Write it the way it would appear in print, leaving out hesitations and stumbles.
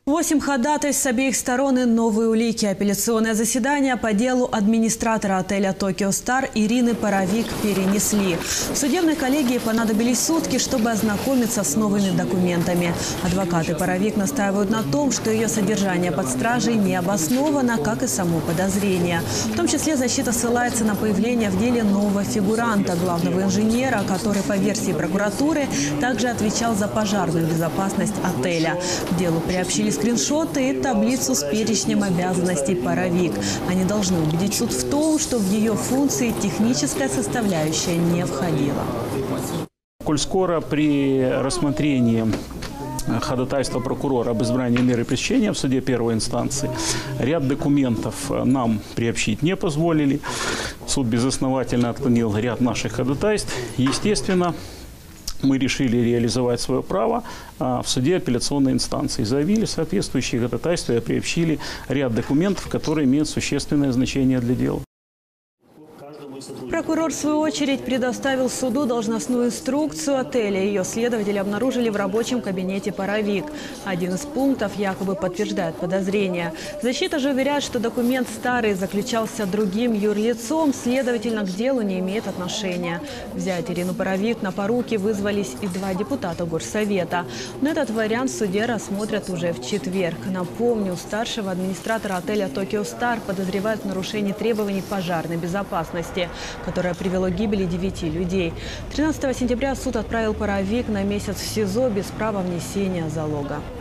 8 ходатайств с обеих сторон и новые улики. Апелляционное заседание по делу администратора отеля «Токио Стар» Ирины Паровик перенесли. В судебной коллегии понадобились сутки, чтобы ознакомиться с новыми документами. Адвокаты Паровик настаивают на том, что ее содержание под стражей не обосновано, как и само подозрение. В том числе защита ссылается на появление в деле нового фигуранта, главного инженера, который, по версии прокуратуры, также отвечал за пожарную безопасность отеля. К делу приобщили скриншоты и таблицу с перечнем обязанностей Паровик. Они должны убедить суд в том, что в ее функции техническая составляющая не входила. Коль скоро при рассмотрении ходатайства прокурора об избрании меры пресечения в суде первой инстанции ряд документов нам приобщить не позволили. Суд безосновательно отклонил ряд наших ходатайств. Естественно, мы решили реализовать свое право в суде апелляционной инстанции. Заявили соответствующие ходатайства и приобщили ряд документов, которые имеют существенное значение для дела. Прокурор, в свою очередь, предоставил суду должностную инструкцию отеля. Ее следователи обнаружили в рабочем кабинете Паровик. Один из пунктов якобы подтверждает подозрения. Защита же уверяет, что документ старый, заключался другим юрлицом, следовательно, к делу не имеет отношения. Взять Ирину Паровик на поруки вызвались и 2 депутата Горсовета. Но этот вариант в суде рассмотрят уже в четверг. Напомню, старшего администратора отеля «Токио Стар» подозревают в нарушении требований пожарной безопасности, которое привело к гибели 9 людей. 13 сентября суд отправил Паровик на месяц в СИЗО без права внесения залога.